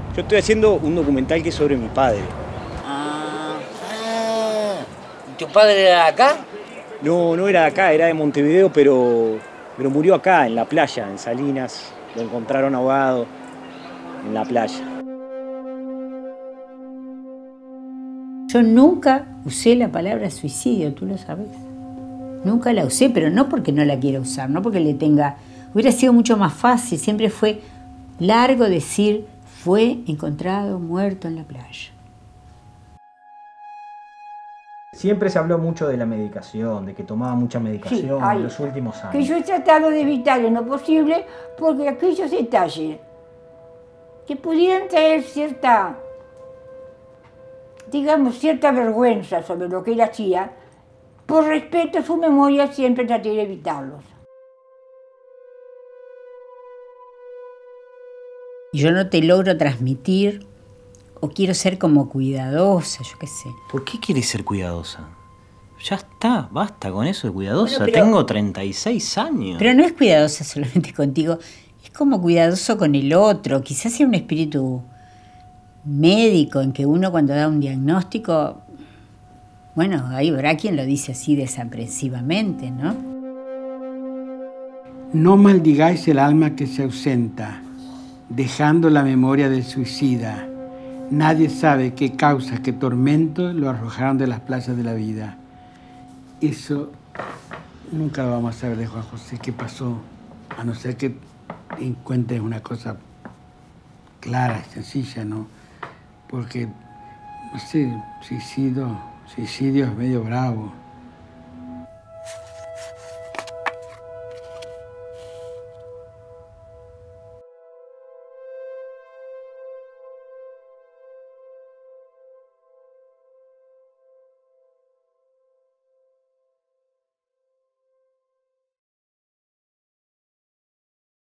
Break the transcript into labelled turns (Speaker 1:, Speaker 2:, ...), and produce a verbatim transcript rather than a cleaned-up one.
Speaker 1: Yo estoy haciendo un documental que es sobre mi padre.
Speaker 2: Ah, ¿tu padre era acá?
Speaker 1: No, no era de acá, era de Montevideo, pero, pero murió acá, en la playa, en Salinas. Lo encontraron ahogado en la playa.
Speaker 3: Yo nunca usé la palabra suicidio, tú lo sabes. Nunca la usé, pero no porque no la quiera usar, no porque le tenga... Hubiera sido mucho más fácil, siempre fue largo decir, fue encontrado muerto en la playa.
Speaker 1: Siempre se habló mucho de la medicación, de que tomaba mucha medicación
Speaker 4: Sí, hay,
Speaker 1: en los últimos años.
Speaker 4: Que yo he tratado de evitar en lo posible porque aquellos detalles que pudieran traer cierta, digamos, cierta vergüenza sobre lo que él hacía, por respeto a su memoria siempre traté de evitarlos.
Speaker 3: Yo no te logro transmitir, o quiero ser como cuidadosa, yo qué sé.
Speaker 5: ¿Por qué quieres ser cuidadosa? Ya está, basta con eso de cuidadosa.
Speaker 3: Bueno, pero,
Speaker 5: tengo treinta y seis años.
Speaker 3: Pero no es cuidadosa solamente contigo, es como cuidadoso con el otro. Quizás sea un espíritu médico en que uno cuando da un diagnóstico, bueno, ahí habrá quien lo dice así desaprensivamente, ¿no?
Speaker 6: No maldigáis el alma que se ausenta, dejando la memoria del suicida. Nadie sabe qué causas, qué tormentos lo arrojaron de las playas de la vida. Eso nunca lo vamos a saber de Juan José, qué pasó, a no ser que encuentres una cosa clara y sencilla, ¿no? Porque, no sé, suicidio, suicidio es medio bravo.